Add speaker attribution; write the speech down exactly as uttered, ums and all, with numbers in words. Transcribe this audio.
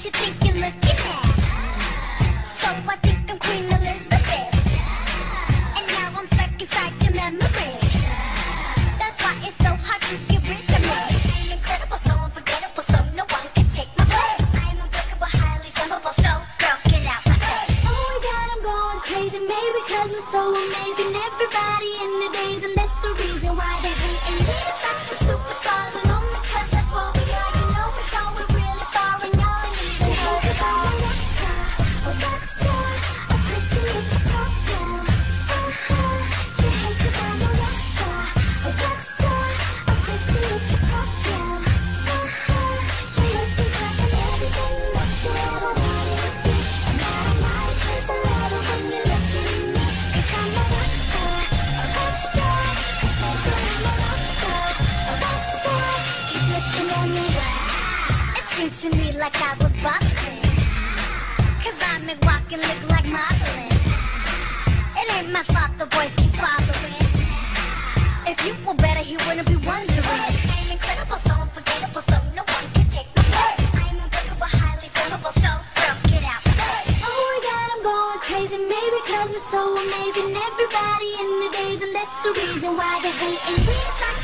Speaker 1: you think you're looking at? So I think I'm Queen Elizabeth, and now I'm stuck inside your memory. That's why it's so hard to get rid of me. I'm incredible, so unforgettable, so no one can take my place. I'm unbreakable, highly flammable, so girl, get out my face. Oh my God, I'm going crazy, maybe because we're so amazing. Everybody in the days, and that's the reason why they hate me. We're such a superstars, and only cause that's what we are. You know we're going really far, and y'all need to help us all. A rock star, a pretty little pop girl. Uh-huh, you hate cause I'm a rock star. A rock star, a pretty little pop girl. Uh-huh, you hate because I'm everything that you ever wanted to be. And I don't like cause I love it when you look at me. Cause I'm a rock star, a rock star. Cause I'm a rock star, a rock star. Keep looking at me. It seems to me like I was bubbling, cause I make walking look like modeling. It ain't my fault the boys keep following. If you were better, he wouldn't be wondering. I'm incredible, so unforgettable, so no one can take my place. I'm unbreakable, highly flammable, so girl, get out my face. Oh my God, I'm going crazy, maybe cause we're so amazing. Everybody in the days, and that's the reason why they hate me.